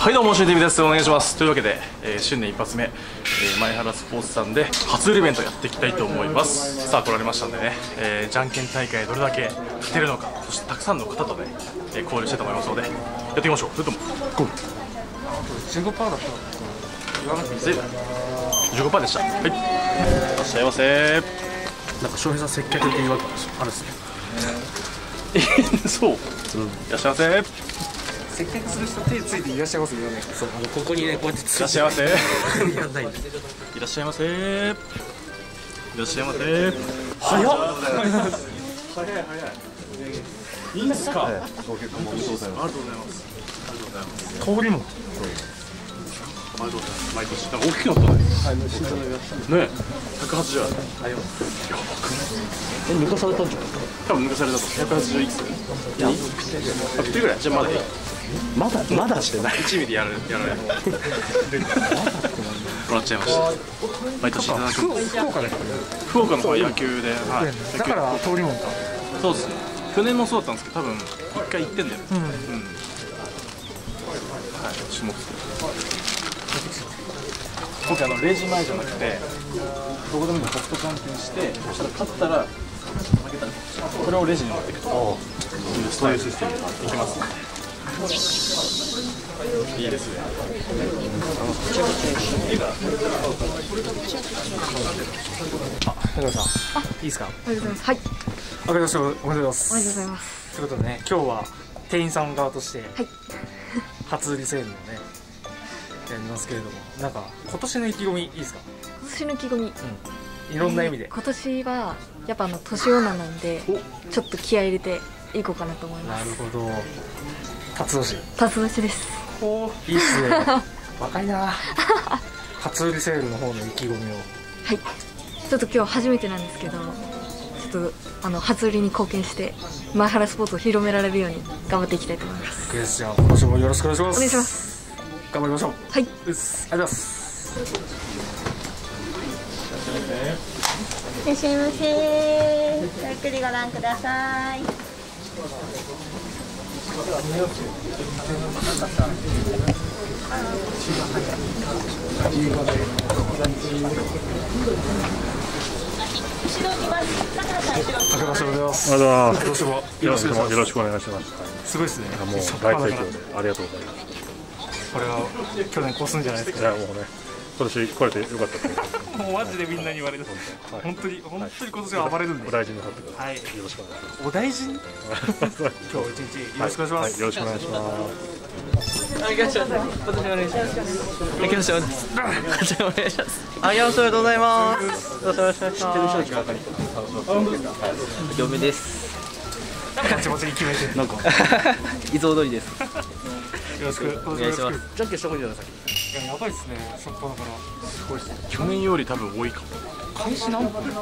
はいどうも、しんてみです。お願いします。というわけで、新年一発目、前原スポーツさんで初売りイベントやっていきたいと思います。さあ来られましたんでね、じゃんけん大会どれだけ勝てるのか、そしてたくさんの方とね、交流したいと思いますのでやっていきましょう。それともゴー。 15%だったら言わなくていいですか。 15% でした。はい、いらっしゃいませ。 なんか翔平さん接客っていうわけあるっすね。 そう、いらっしゃいませ。 接客する人手ついていらっしゃいますよね。そう、ここにねこうやっていらっしゃいませ。 やんないんで。 いらっしゃいませ。いらっしゃいませ。早っ。早い。いいんですか。ご結婚おめでとうございます。ありがとうございます。ありがとうございます。 香りも。 おめでとうございます。毎年なんか大きくなったね。ね、180ある。あります。やばくない？ 抜かされたんじゃない？ 多分抜かされたと。180いくつ？いや、食ってるぐらい。じゃあまだいい。 まだしてない。 1ミリやられる。もらっちゃいました。毎年いただく。 福岡で。 福岡の方は野球で、はい。 だから通りもんか。 そうですね。去年もそうだったんですけど、多分一回行ってんだよね。うん。はい。種目。今回レジ前じゃなくて、どこでもいいのソフトじゃんけんして、そしたら勝ったら負けたらこれをレジに持っていくというスタイルシステムでいきますね。いいですね。 中田さん、いいですか。 おめでとうございます。はい。 明けましておめでとうございます。 おめでとうございます。 ということでね、今日は店員さん側としてはい。 初売りセールをねやりますけれども、なんか今年の意気込みいいですか。 今年の意気込み。 いろんな意味で。 今年はやっぱ年女なんで、ちょっと気合い入れていこうかなと思いまなす。 るほど。辰年。 辰年です。 おー、いいっすね。若いな。初売りセールの方の意気込みを。 はい。ちょっと今日初めてなんですけど、ちょっと初売りに貢献して前原スポーツを広められるように頑張っていきたいと思います。 じゃあ今年もよろしくお願いします。 お願いします。 頑張りましょう。 はい。 ありがとうございます。 いらっしゃいませ。ゆっくりご覧ください。後ろにます。さくらさん後ろ。 明けましておめでとうございます。 ありがとうございます。 今年もよろしくお願いします。 すごいですね。 もう大盛況でありがとうございます。 これは去年越すんじゃないですか。 いやもうね、今年来れてよかったと思います。 もうマジでみんなに言われる。本当に今年は暴れるんで。 お大事になさってください。 はい。 よろしくお願いします。 お大事に。今日一日よろしくお願いします。 よろしくお願いします。 ありがとうございます。今年お願いします。お願いします。お願いします。あ、よろしくお願いします。よろしくお願いします。知ってる人が嫁です。 バチバチに決めて。 なんかいつも通りです。 よろしくお願いします。 じゃんけんした方がいいじゃないですか。いや、やばいですね。初っ端からすごいですね。 去年より多分多いかも。 開始何分？ 早い。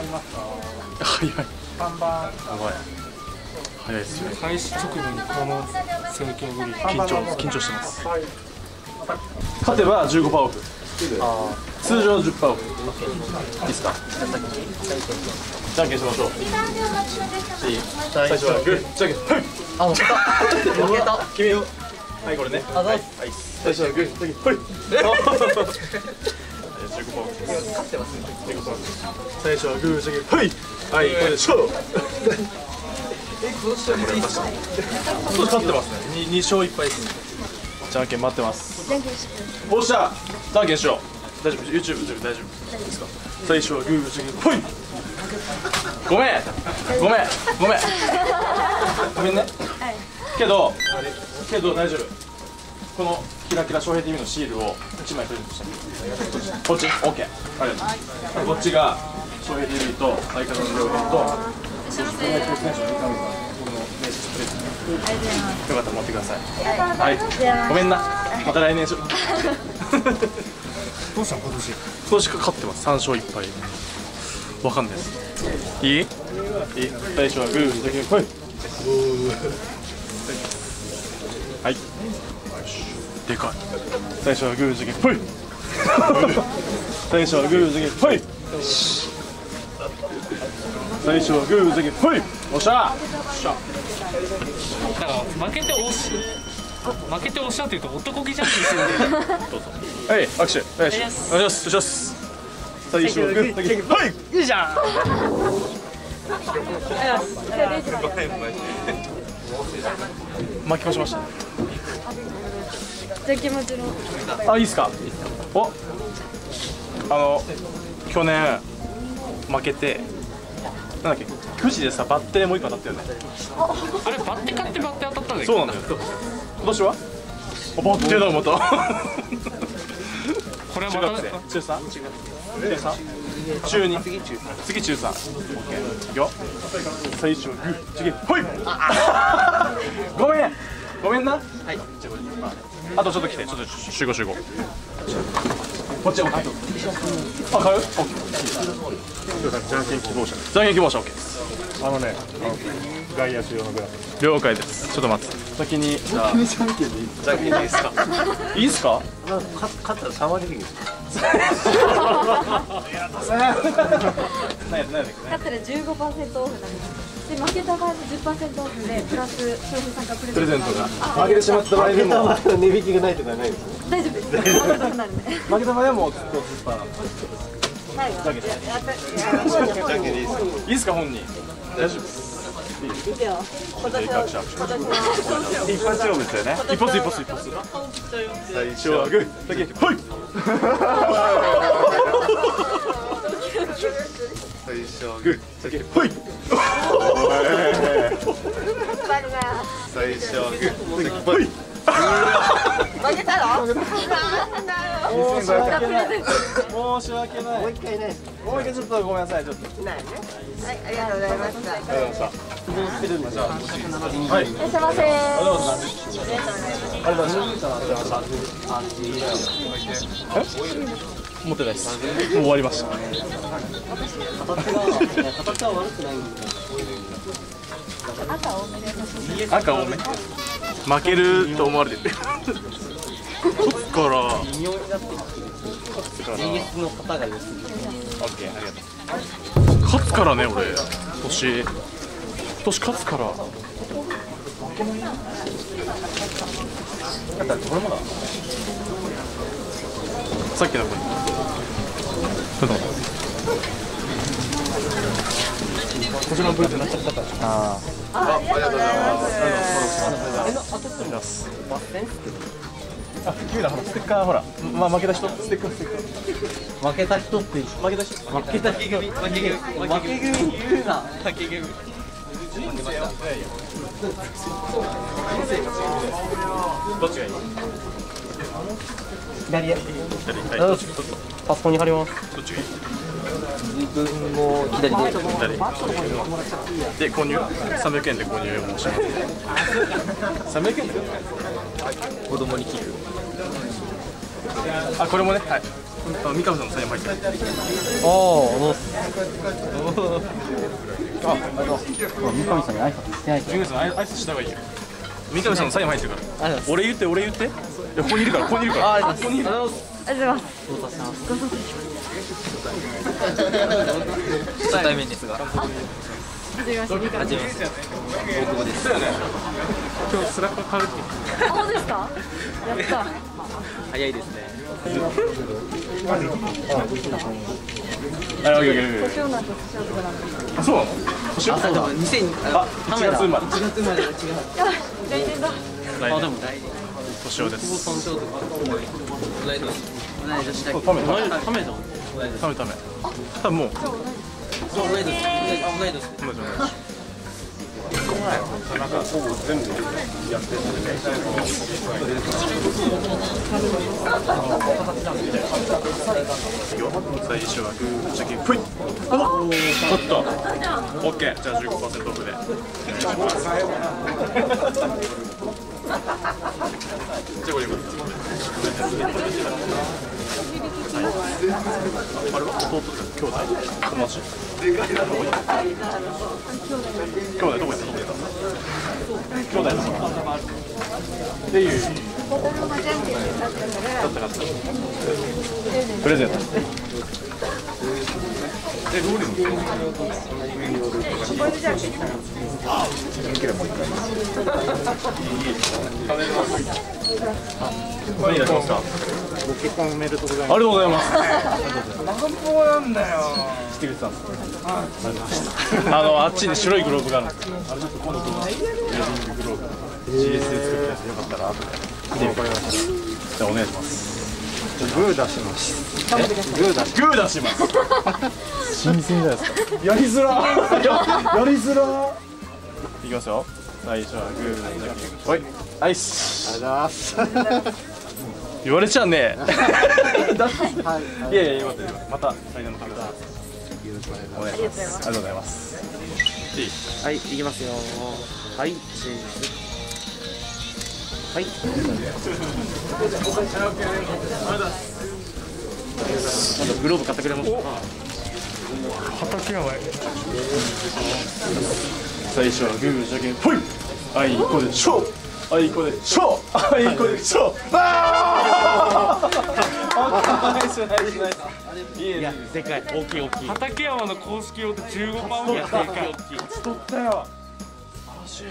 看板。 早いですよね。 開始直後にこの盛況ぶり。 緊張してます。勝てば15%オフ。通常10%オフ。いいですか。じゃんけんしましょう。最初はグー、じゃんけん。はい。 あ、負けた。 決めよう。はい、これね。はい。最初はグー、じゃんけん。はい。15%オフです。勝ってますね。最初はグー、じゃんけん。はい。はい、これで勝負。今年勝ってますね。2勝1敗です。じゃんけん待ってます。 じゃんけんしおっしゃ、じゃんけんしよう。大丈夫、YouTube 大丈夫ですか。最初はグー、じゃんけん、ほい。ごめんね。けど大丈夫。このキラキラ翔平 TV のシールを1枚プレゼントして。こっち OK。ありがとう。こっちが翔平 TV と相方の両平とプロ野球選手の三上が僕の名刺プレゼント。よかったら持ってください。はい。ごめんな。また来年しよう。 どうしたの今年？ 今年勝ってます。3勝1敗。わかんないです。いい？最初はグーだけ来い。はい。でかい。最初はグーだけ来い。最初はグーだけ来い。最初はグーだけ来い。おっしゃ。 負けて押す。 負けておっしゃってると男気じゃんけんしてるんで。 はい、握手お願いします。お願いします。最初グーだけはい。 いいじゃん。 巻き越しました。 じゃあ気持ちのあ、いいっすか。お、去年負けてなんだっけ、くじでさバッテもう一個当たったよね。 あれバッテ買ってバッテ当たったんだけど。 そうなんだよ。今年はバッテだまた。 これは中学生、中3、中2、次中3。オッケー。いくよ。最初グー、次ほい。ごめんな。はい。あとちょっと来て、ちょっと集合。こっちオッケー。あ、買う？オッケー。 じゃんけん希望者。 じゃんけん希望者オッケー。 外野手用のグラス。 了解です。ちょっと待って。先にじゃあじゃんけんでいいですか？いいですか？ 勝ったら3割引きです。 勝ったら15%オフなんです。で負けた場合も10% オフでプラス商品参加プレゼントが。 負けてしまった場合でも値引きがないとかないですね。 大丈夫です。負けたくなるね。 負けた場合はもうずっとスーパー。 最後。 じゃんけんでいいですか？いいですか本人？大丈夫です。 いいよ。今年の一発勝負ですよね。一発。最初はグーだけほい。最初はグーだけほい。最初はグーだけほい。 負けたの？ 申し訳ない。もう一回ちょっとごめんなさい。ちょっと。 ないね。はい、ありがとうございました。 ありがとうございました。はい。 いらっしゃいませ。 ありがとうございました。持ってないです。もう終わりました。 形は悪くないんで。 赤多め。負けると思われてる。勝つから微妙になってきてる。GS の方が良すぎる。 オッケー、ありがとう。勝つからね、俺。年勝つから。さっきの分。こちらのブーツなっちゃったから。ありがとうございます。あ、君らほらステッカーほら、負けた人ステッカー。 負けた人って負けた人。 負け組言うな。負け組。 どっちがいい？ 左へ。パソコンに貼ります。 どっちがいい？ 自分も左で。 で購入300円で購入をします。300円で子供に寄付。 あ、これもね、はい。三上さんのサインも入ってる。三上さんに挨拶してないから。三上さん挨拶した方がいいよ。三上さんのサインも入ってるから。俺言って。いや、ここにいるから。ここにいる。 ありがとうございます。 初対面ですが。 はじめまして。 大久保です。 今日スラック買うって。 あ、本当ですか？やった。 早いですね。 あ、 年男なんと年男なんで。 あ、そうなの？年は？ あ、そうだ。2000。 あ、1月生まれ。 1月生まれが違う。 やばい、来年だ。 あ、でも年男です。 同い年だっけ？ ため。多分もう。 同い年。 なんかほぼ全部やってるんで。 最初はグーチョキプイ。おっと。オッケー。じゃあ15%オフで。じゃあこれあれは弟兄弟友達兄弟どこ行ったの？兄弟のっていうプレゼント。 何出しますか？ ご結婚おめでとうございありがとうございます。 ます。なんだよ。 来てくれてたんですか？あっちに白いグローブがあるんですけど、あれちょっと今度このウェディンググローブ GS で作ったやつよかったら後で見てみてください。じゃあお願いします。 グー出します。 グー出します。新鮮じゃないですか。やりづらやりづらいきますよ。最初はグーだけ。はい、アイス。言われちゃうね。いやいや、よかったよ。また来年の旅だ。お願いします。ありがとうございます。 はい、いきますよ。はい、チーズ。はい。グローブ買ってくれますか？ 畑やばい。 最初はグーじゃけんぽい。あいこでしょ。あいこでしょ。あいこでしょ。ああ。ナイスナイスナイス。いやでかい、大きい大きい。 畠山の公式用で15パウンドやった大きい大きい。 取ったよ。素晴らしいよ。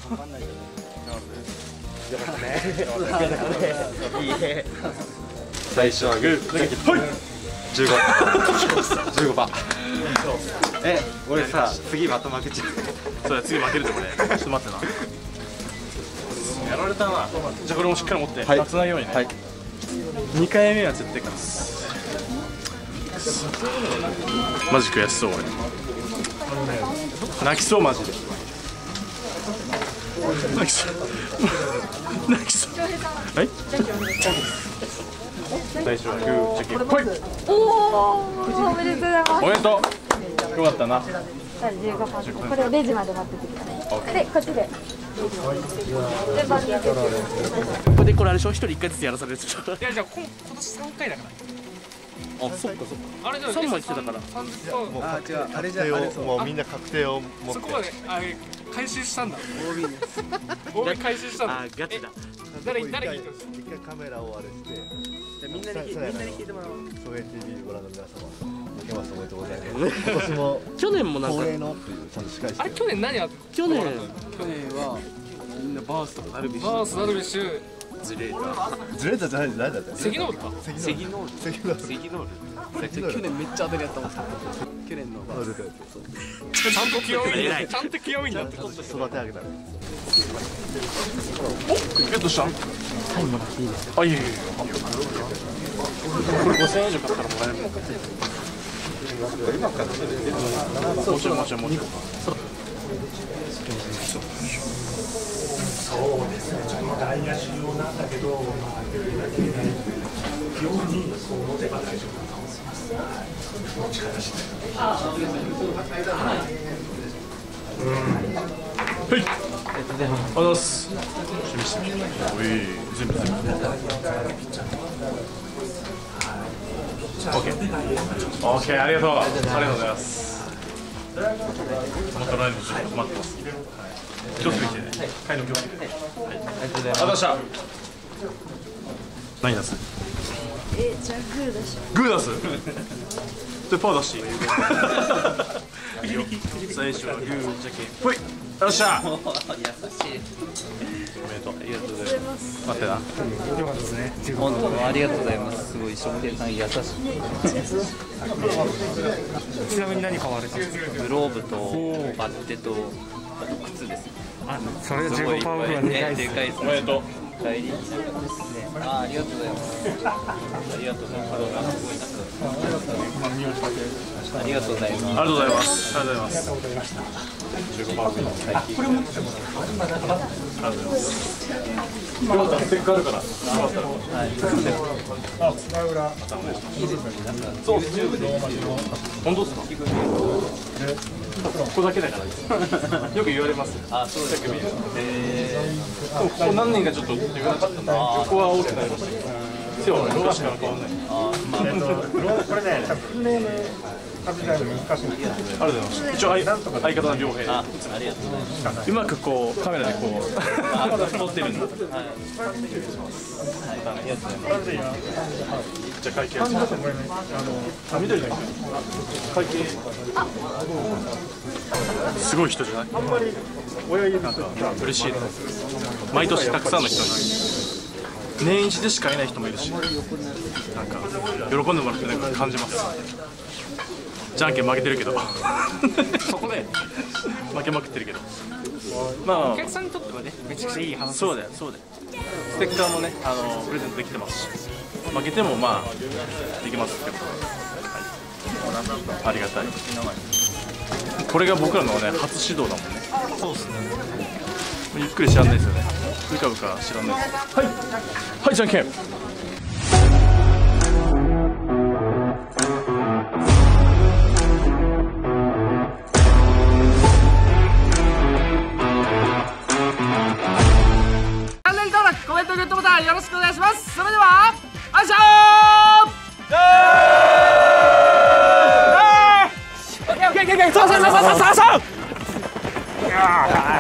いいね。 最初はグーじゃけんぽい。15パー。 俺さ、次また負けちゃう。 それ次負けるぞこれ。ちょっと待ってな。やられたな。じゃあこれもしっかり持って、つないようにね。2回目は絶対勝つ。マジ悔しそう俺。泣きそうマジで。泣きそう。泣きそう。はい。最初はグーチェキンぽい。 おめでとうございます。 おめでとう。よかったな。 15パーセント。これをレジまで持ってってください。で、こっちで。順番にやってください。 ここでこれあれでしょ、1人1回ずつやらされるでしょ。 いやじゃあ今年3回だから。 あ、そっかそっか。 あれじゃ 3枚来てたから。 あれじゃもうみんな確定を持って。 そこまで回収したんだ。OB 回収したんだ。 あ、ガチだ。 誰聞いてるんですか？ 一回カメラをあれして。 みんなに聞いてもらおう。 総営 TV ご覧の皆様、明けましておめでとうございます。今年も去年もなんか恒例のっていうちゃんと司会して。 あれ去年何やった？ 去年はみんなバースとかダルビッシュ。バースダルビッシュ。 ずれたじゃない誰だった？ 関ノールか。 関ノール。 去年めっちゃ当たりやったもん。去年のちゃんと清い。ちゃんと清いんだって。 育て上げた。 ゲットした？ タイムがいいですか？ あ、いえいえ。これ5000円以上買ったらもらえるの？もちろんもちろんもちろん。 そうですね、ちょっと外野手用なんだけど、ようにそう持てば大丈夫だと思います。持ち方して。 はい。ありがとうございます。おい、全部。オッケー、ありがとうございます。このトライもちょっと待ってます。気をつけてね。帰りの気をつけて。はい。ありがとうございました。何出す？ じゃあグー出します。 グー出す？でパー出していい？最初はグーじゃけんぽい。よっしゃ。優しい。おめでとう。ありがとうございます。待ってな。 よかったですね。 本当ありがとうございます。すごい翔平さん優しい。 ちなみに何買われた？ グローブとバッテとあと靴です。 あ、それ15パウンドはでかいです。 でかいです。 おめでとう。 帰りですね。ありがとうございます。ありがとうございます。ありがとうございます。 ありがとうございます。ありがとうございます。15パーセント。これ持ってもありがとうございます。よかった、ステッカーあるから。よかったら。はい。あ、使う裏。またお願いします。そう、本当ですか？ここだけだから。よく言われます。 あ、そうですか。 ここ何年かちょっと言わなかったんで、横は大きくなりました。 背はローしか変わんない。 これね、多分ネーム数えるの難しいんですよ。 ありがとうございます。一応相方の良平。うまくこうカメラでこう撮ってるんだ。じゃあ会計。緑だけど。会計。すごい人じゃない？ あんまり親指なんか嬉しいね。毎年たくさんの人に年一でしかいない人もいるし、なんか喜んでもらってなんか感じます。じゃんけん負けてるけどそこで負けまくってるけど、まあお客さんにとってはねめちゃくちゃいい話。そうだよそうだよ。ステッカーもねプレゼントできてますし、負けてもまあできますってことで、はい、ありがたい。これが僕らのね初指導だもんね。そうですね。ゆっくり知らないですよね。ブカブカ知らないです。はいはいじゃんけん。 チャンネル登録、コメント、グッドボタンよろしくお願いします。それでは、あいしょー。そう